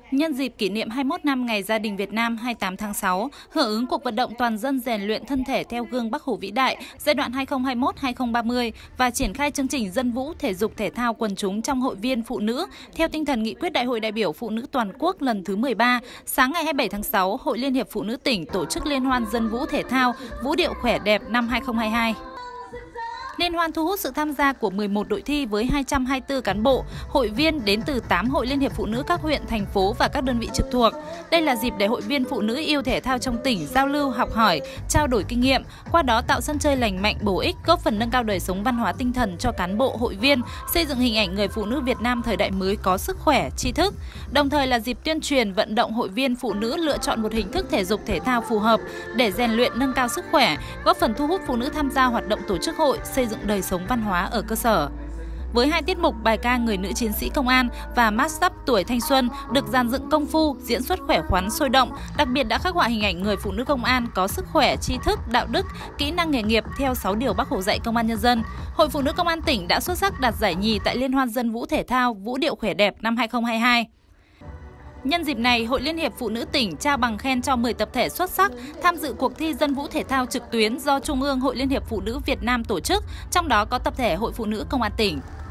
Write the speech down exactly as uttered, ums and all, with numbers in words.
Nhân dịp kỷ niệm hai mươi mốt năm Ngày Gia đình Việt Nam hai mươi tám tháng sáu, hưởng ứng cuộc vận động toàn dân rèn luyện thân thể theo gương Bác Hồ vĩ đại giai đoạn hai nghìn không trăm hai mươi mốt đến hai nghìn không trăm ba mươi và triển khai chương trình dân vũ thể dục thể thao quần chúng trong hội viên phụ nữ theo tinh thần nghị quyết Đại hội đại biểu Phụ nữ toàn quốc lần thứ mười ba, sáng ngày hai mươi bảy tháng sáu, Hội Liên hiệp Phụ nữ tỉnh tổ chức liên hoan dân vũ thể thao Vũ điệu khỏe đẹp năm hai nghìn không trăm hai mươi hai. Liên hoan thu hút sự tham gia của mười một đội thi với hai trăm hai mươi tư cán bộ, hội viên đến từ tám hội liên hiệp phụ nữ các huyện, thành phố và các đơn vị trực thuộc. Đây là dịp để hội viên phụ nữ yêu thể thao trong tỉnh giao lưu, học hỏi, trao đổi kinh nghiệm, qua đó tạo sân chơi lành mạnh, bổ ích, góp phần nâng cao đời sống văn hóa tinh thần cho cán bộ, hội viên, xây dựng hình ảnh người phụ nữ Việt Nam thời đại mới có sức khỏe, tri thức. Đồng thời là dịp tuyên truyền, vận động hội viên phụ nữ lựa chọn một hình thức thể dục thể thao phù hợp để rèn luyện, nâng cao sức khỏe, góp phần thu hút phụ nữ tham gia hoạt động tổ chức hội, xây dựng đời sống văn hóa ở cơ sở. Với hai tiết mục bài ca Người nữ chiến sĩ công an và Mát up tuổi thanh xuân được dàn dựng công phu, diễn xuất khỏe khoắn, sôi động, đặc biệt đã khắc họa hình ảnh người phụ nữ công an có sức khỏe, tri thức, đạo đức, kỹ năng nghề nghiệp theo sáu điều Bác Hồ dạy công an nhân dân. Hội Phụ nữ Công an tỉnh đã xuất sắc đạt giải nhì tại Liên hoan dân vũ thể thao Vũ điệu khỏe đẹp năm hai nghìn không trăm hai mươi hai. Nhân dịp này, Hội Liên hiệp Phụ nữ tỉnh trao bằng khen cho mười tập thể xuất sắc tham dự cuộc thi dân vũ thể thao trực tuyến do Trung ương Hội Liên hiệp Phụ nữ Việt Nam tổ chức, trong đó có tập thể Hội Phụ nữ Công an tỉnh.